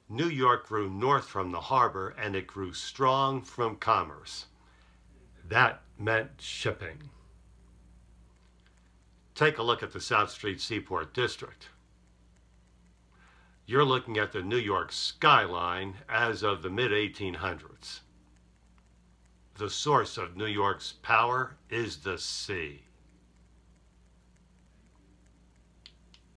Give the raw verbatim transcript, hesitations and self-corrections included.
New York grew north from the harbor, and it grew strong from commerce. That meant shipping. Take a look at the South Street Seaport District. You're looking at the New York Skyline as of the mid eighteen hundreds. The source of New York's power is the sea.